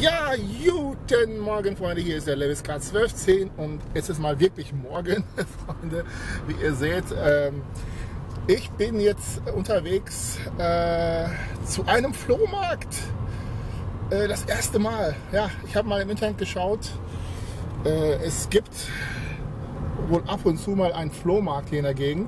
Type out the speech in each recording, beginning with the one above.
Ja, guten Morgen, Freunde. Hier ist der LewisK 1210 und es ist mal wirklich morgen, Freunde. Wie ihr seht, ich bin jetzt unterwegs zu einem Flohmarkt. Das erste Mal. Ja, ich habe mal im Internet geschaut. Es gibt wohl ab und zu mal einen Flohmarkt hier in der Gegend.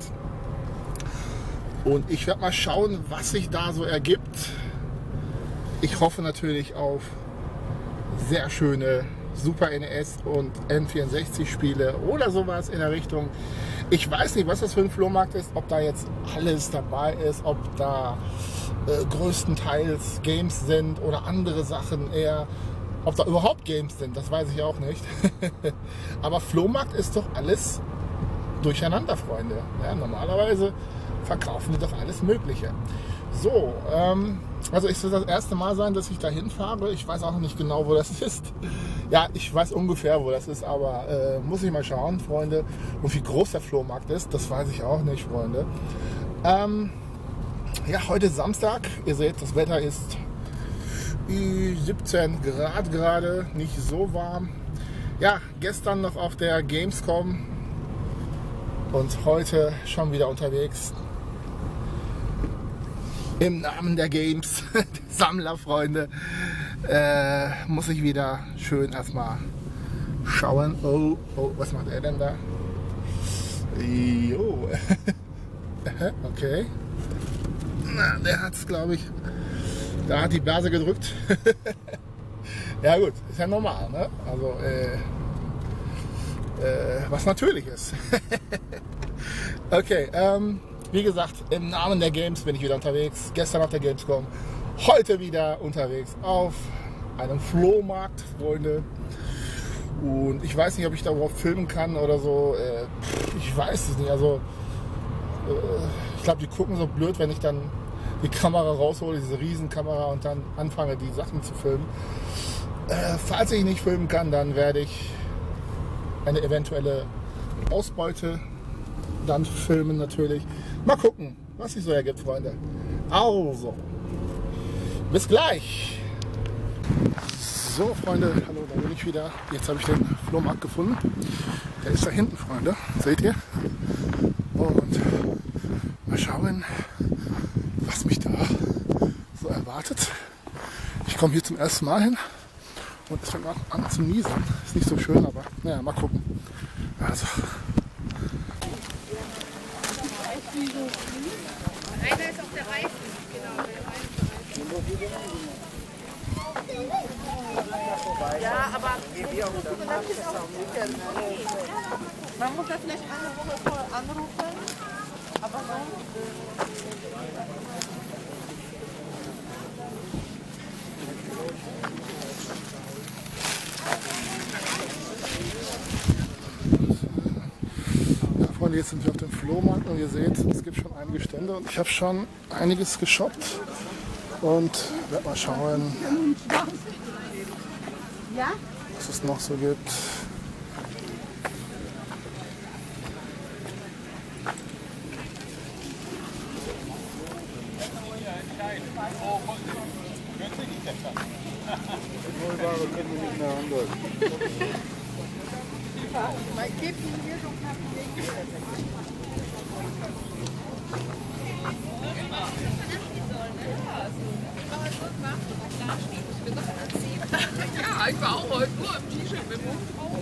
Und ich werde mal schauen, was sich da so ergibt. Ich hoffe natürlich auf sehr schöne Super NES und N64 Spiele oder sowas in der Richtung. Ich weiß nicht, was das für ein Flohmarkt ist, ob da jetzt alles dabei ist, ob da größtenteils Games sind oder andere Sachen eher. Ob da überhaupt Games sind, das weiß ich auch nicht. Aber Flohmarkt ist doch alles durcheinander, Freunde. Ja, normalerweise verkaufen die doch alles Mögliche. So, also es wird das erste Mal sein, dass ich da hinfahre. Ich weiß auch noch nicht genau, wo das ist. Ja, ich weiß ungefähr, wo das ist, aber muss ich mal schauen, Freunde. Und wie groß der Flohmarkt ist, das weiß ich auch nicht, Freunde. Ja, heute ist Samstag. Ihr seht, das Wetter ist 17 Grad gerade, nicht so warm. Ja, gestern noch auf der Gamescom und heute schon wieder unterwegs. Im Namen der Games, Sammlerfreunde, muss ich wieder schön erstmal schauen. Oh, was macht er denn da? Jo. Okay. Na, der hat es, glaube ich, da hat die Blase gedrückt. Ja gut, ist ja normal, ne? Also, was natürlich ist. Okay, wie gesagt, im Namen der Games bin ich wieder unterwegs. Gestern auf der Gamescom, heute wieder unterwegs auf einem Flohmarkt, Freunde. Und ich weiß nicht, ob ich da überhaupt filmen kann oder so. Ich weiß es nicht. Also, ich glaube, die gucken so blöd, wenn ich dann die Kamera raushole, diese Riesenkamera, und dann anfange, die Sachen zu filmen. Falls ich nicht filmen kann, dann werde ich eine eventuelle Ausbeute dann filmen natürlich. Mal gucken, was sich so ergibt, Freunde. Also, bis gleich. So, Freunde, hallo, da bin ich wieder. Jetzt habe ich den Flohmarkt gefunden. Der ist da hinten, Freunde. Seht ihr? Und mal schauen, was mich da so erwartet. Ich komme hier zum ersten Mal hin und es fängt an zu niesen. Ist nicht so schön, aber naja, mal gucken. Also. Einer ist auf der Reifen, genau. Ja, aber man muss da vielleicht eine Woche vorher anrufen, aber Freunde, jetzt sind wir auf dem Flohmarkt und ihr seht, es gibt schon einige Stände und ich habe schon einiges geshoppt und werde mal schauen, was es noch so gibt. mein Kind hier so ja, ich war auch heute nur im T-Shirt mit dem Mund drauf.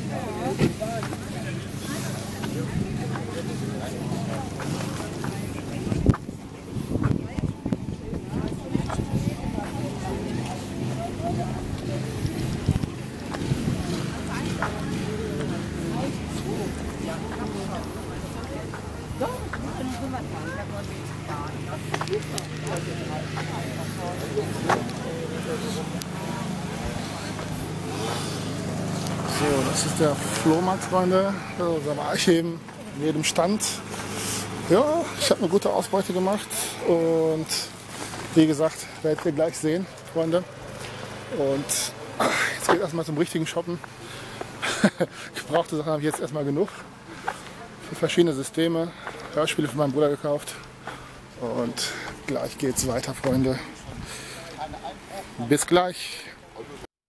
So, das ist der Flohmarkt, Freunde. Also, da war ich eben in jedem Stand. Ja, ich habe eine gute Ausbeute gemacht und wie gesagt, werdet ihr gleich sehen, Freunde. Und jetzt geht es erstmal zum richtigen Shoppen. Gebrauchte Sachen habe ich jetzt erstmal genug. Für verschiedene Systeme. Hörspiele für meinen Bruder gekauft. Und gleich geht's weiter, Freunde. Bis gleich.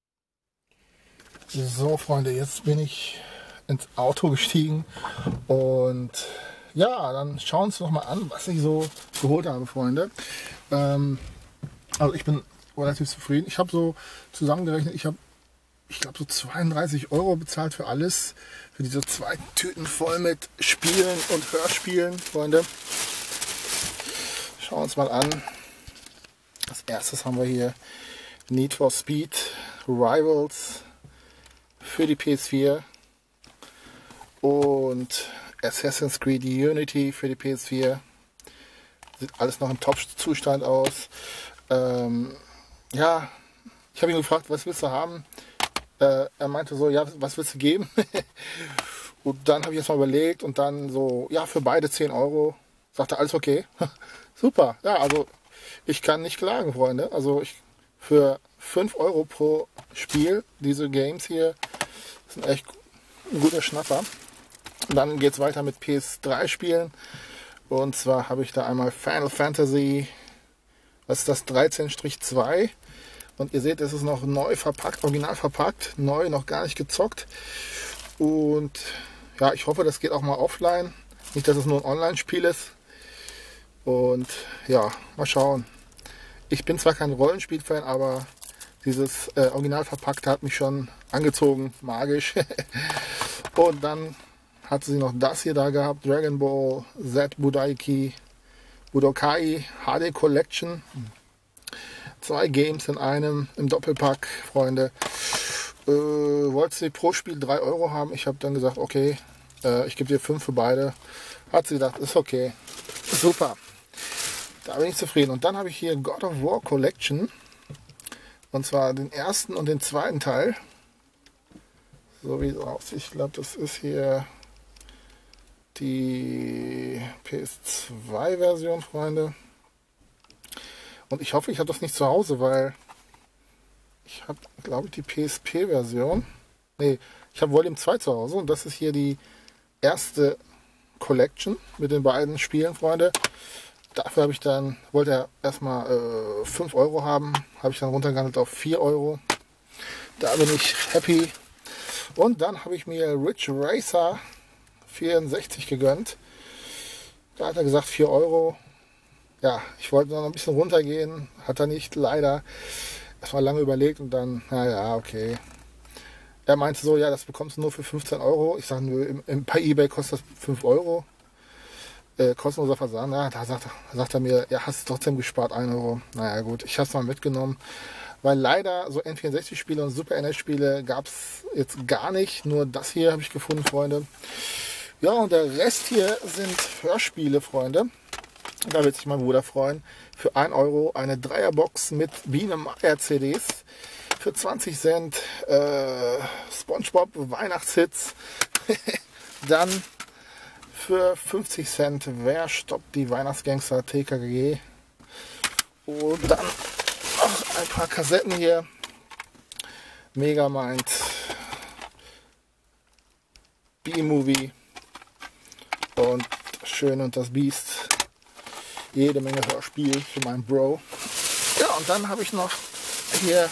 So Freunde, jetzt bin ich ins Auto gestiegen und ja, dann schauen wir uns noch mal an, was ich so geholt habe, Freunde. Also ich bin relativ zufrieden. Ich habe so zusammengerechnet, ich glaube so 32 Euro bezahlt für alles, für diese 2 Tüten voll mit Spielen und Hörspielen, Freunde. Schauen wir uns mal an. Als erstes haben wir hier Need for Speed Rivals für die PS4 und Assassin's Creed Unity für die PS4. Sieht alles noch im Top-Zustand aus. Ja, ich habe ihn gefragt, was willst du haben? Er meinte so, ja, was willst du geben? Und dann habe ich erstmal überlegt und dann so, ja, für beide 10 Euro. Sagte alles okay. Super, ja, also ich kann nicht klagen, Freunde. Also für 5 Euro pro Spiel, diese Games hier, sind echt ein guter Schnapper. Und dann geht es weiter mit PS3-Spielen. Und zwar habe ich da einmal Final Fantasy, was ist das, 13-2. Und ihr seht, es ist noch neu verpackt, original verpackt, neu, noch gar nicht gezockt. Und ja, ich hoffe, das geht auch mal offline. Nicht, dass es nur ein Online-Spiel ist. Und ja, mal schauen. Ich bin zwar kein Rollenspiel-Fan, aber dieses original verpackte hat mich schon angezogen, magisch. Und dann hat sie noch das hier da gehabt, Dragon Ball Z Budokai HD Collection. 2 Games in einem, im Doppelpack, Freunde. Wollte sie pro Spiel 3 Euro haben. Ich habe dann gesagt, okay, ich gebe dir 5 für beide. Hat sie gedacht, ist okay. Super. Da bin ich zufrieden. Und dann habe ich hier God of War Collection. Und zwar den ersten und den zweiten Teil. So wie es aussieht. Ich glaube, das ist hier die PS2-Version, Freunde. Und ich hoffe, ich habe das nicht zu Hause, weil ich habe, glaube ich, die PSP-Version. Ne, ich habe Volume 2 zu Hause. Und das ist hier die erste Collection mit den beiden Spielen, Freunde. Dafür habe ich dann, wollte er erstmal 5 Euro haben, habe ich dann runtergehandelt auf 4 Euro. Da bin ich happy. Und dann habe ich mir Ridge Racer 64 gegönnt. Da hat er gesagt 4 Euro. Ja, ich wollte noch ein bisschen runtergehen, hat er nicht, leider. Erstmal lange überlegt und dann, naja, okay. Er meinte so, ja, das bekommst du nur für 15 Euro. Ich sage, nö, bei eBay kostet das 5 Euro. Kostenloser Versand. Ja, da sagt er mir, ja, hast du trotzdem gespart, 1 Euro. Naja, gut, ich habe es mal mitgenommen. Weil leider so N64-Spiele und Super NES-Spiele gab es jetzt gar nicht. Nur das hier habe ich gefunden, Freunde. Ja, und der Rest hier sind Hörspiele, Freunde. Da wird sich mein Bruder freuen. Für 1 Euro eine Dreierbox mit Biene Meier CDs. Für 20 Cent SpongeBob Weihnachtshits. Dann für 50 Cent Wer stoppt die Weihnachtsgangster TKG. Und dann noch ein paar Kassetten hier. Megamind, B-Movie und Schön und das Biest. Jede Menge Hörspiel für meinen Bro. Ja, und dann habe ich noch hier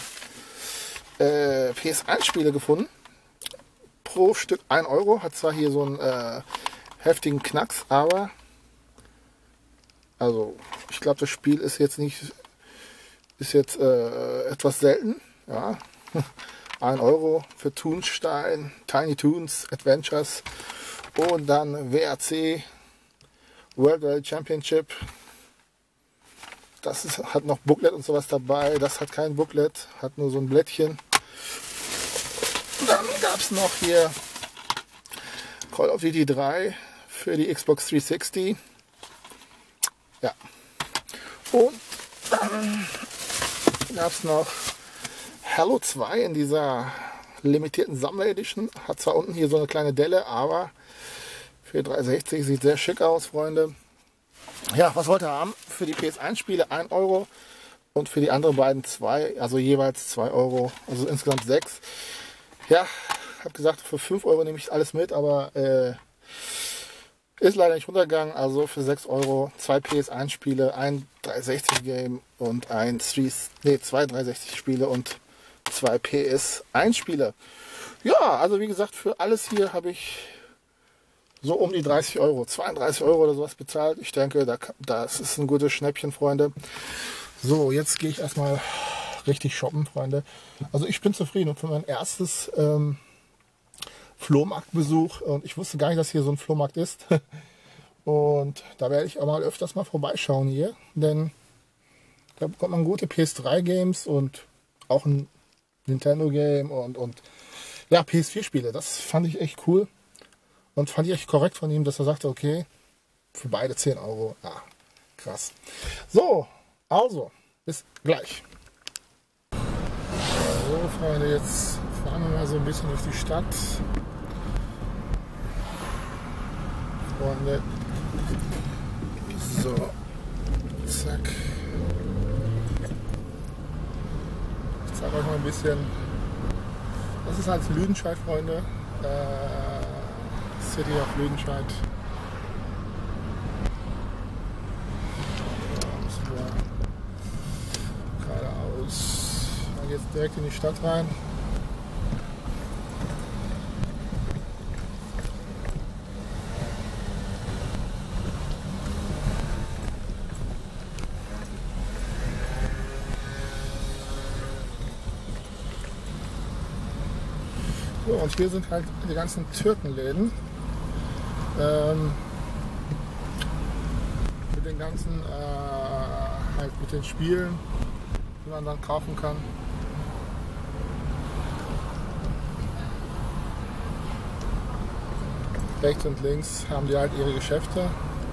PS1-Spiele gefunden. Pro Stück 1 Euro. Hat zwar hier so einen heftigen Knacks, aber also ich glaube, das Spiel ist jetzt etwas selten. Ja. 1 Euro für Toonstein, Tiny Toons Adventures und dann WRC World Rally Championship. Hat noch Booklet und sowas dabei. Das hat kein Booklet, hat nur so ein Blättchen. Dann gab es noch hier Call of Duty 3 für die Xbox 360. Ja. Und dann gab es noch Halo 2 in dieser limitierten Sammler Edition. Hat zwar unten hier so eine kleine Delle, aber für 360 sieht sehr schick aus, Freunde. Ja, was wollte er haben? Für die PS1-Spiele 1 Euro und für die anderen beiden 2, also jeweils 2 Euro, also insgesamt 6. Ja, habe gesagt, für 5 Euro nehme ich alles mit, aber ist leider nicht runtergegangen. Also für 6 Euro 2 PS1-Spiele, ein 360-Game und zwei 360-Spiele und 2 PS1-Spiele. Ja, also wie gesagt, für alles hier habe ich so um die 30 Euro, 32 Euro oder sowas bezahlt. Ich denke, das ist ein gutes Schnäppchen, Freunde. So, jetzt gehe ich erstmal richtig shoppen, Freunde. Also ich bin zufrieden und für mein erstes Flohmarktbesuch, und ich wusste gar nicht, dass hier so ein Flohmarkt ist. Und da werde ich auch mal öfters mal vorbeischauen hier, denn da bekommt man gute PS3-Games und auch ein Nintendo-Game und ja, PS4-Spiele. Das fand ich echt cool und fand ich echt korrekt von ihm, dass er sagte, okay, für beide 10 Euro. Ja, krass. So, also, bis gleich. So, Freunde, jetzt fahren wir mal so ein bisschen durch die Stadt. Freunde. So, zack. Ich zeige euch mal ein bisschen. Das ist halt Lüdenscheid, Freunde. City of Lüdenscheid. Geradeaus. Dann geht's direkt in die Stadt rein. So, und hier sind halt die ganzen Türkenläden. Mit den ganzen, halt mit den Spielen, die man dann kaufen kann. Rechts und links haben die halt ihre Geschäfte.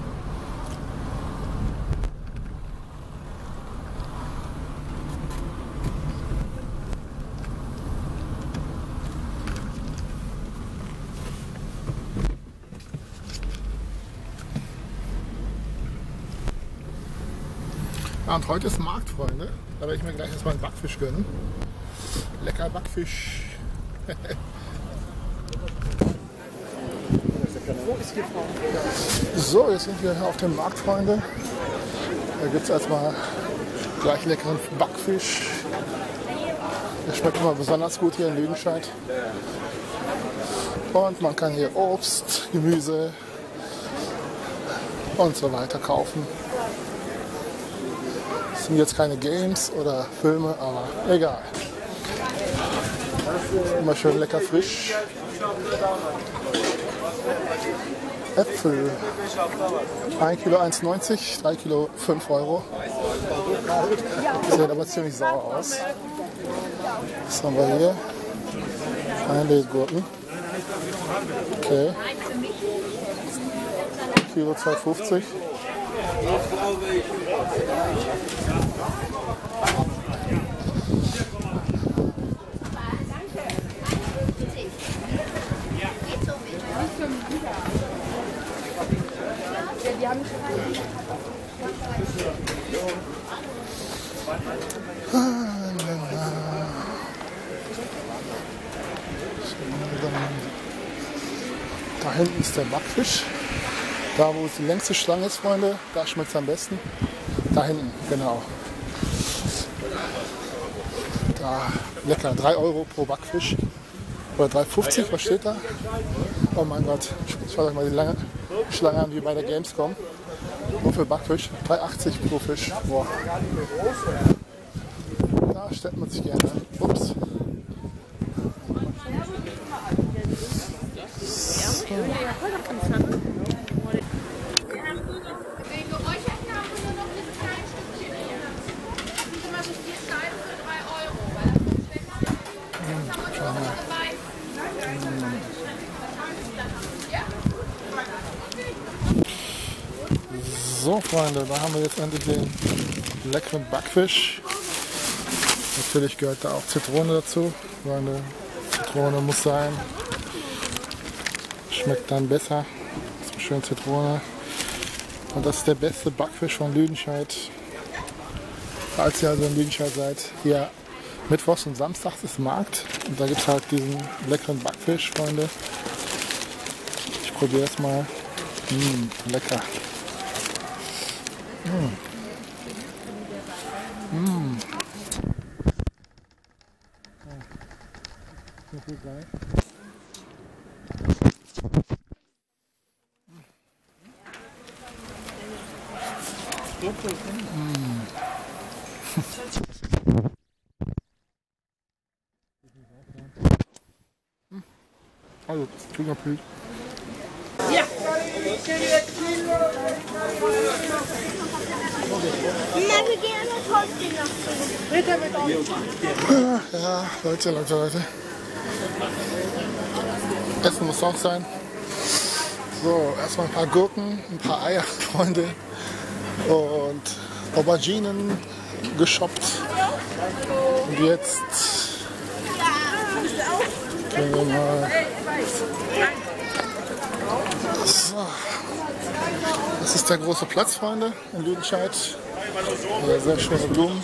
Ja, und heute ist Markt, Freunde. Da werde ich mir gleich erstmal einen Backfisch gönnen. Lecker Backfisch. So, jetzt sind wir hier auf dem Markt, Freunde. Da gibt es erstmal gleich leckeren Backfisch. Der schmeckt immer besonders gut hier in Lüdenscheid. Und man kann hier Obst, Gemüse und so weiter kaufen. Das sind jetzt keine Games oder Filme, aber egal. Immer schön lecker frisch. Äpfel. 1 Kilo 1,90, 3 Kilo 5 Euro. Sieht aber ziemlich sauer aus. Was haben wir hier? Einlegurken. Okay. Kilo 2,50. Da hinten ist der Backfisch. Da, wo es die längste Schlange ist, Freunde, da schmeckt es am besten. Da hinten, genau. Da, lecker, 3 Euro pro Backfisch. Oder 3,50, was steht da? Oh mein Gott, schaut euch mal die lange Schlange an, wie bei der Gamescom. Nur für Backfisch, 3,80 pro Fisch. Boah. Da stellt man sich gerne. Ups. So, Freunde, da haben wir jetzt endlich den leckeren Backfisch. Natürlich gehört da auch Zitrone dazu. Freunde, Zitrone muss sein. Schmeckt dann besser. So schön Zitrone. Und das ist der beste Backfisch von Lüdenscheid. Falls ihr also in Lüdenscheid seid, hier mittwochs und samstags ist Markt. Und da gibt es halt diesen leckeren Backfisch, Freunde. Ich probiere es mal. Lecker. Also, Fingerpilz. Ja. Na, wir gehen an das Holzding. Bitte mit euch. Ja, Leute. Essen muss auch sein. So, erstmal ein paar Gurken, ein paar Eier, Freunde. Und Auberginen geshoppt. Und jetzt gehen wir mal. So. Das ist der große Platz, Freunde, in Lüdenscheid. Sehr schöne Blumen.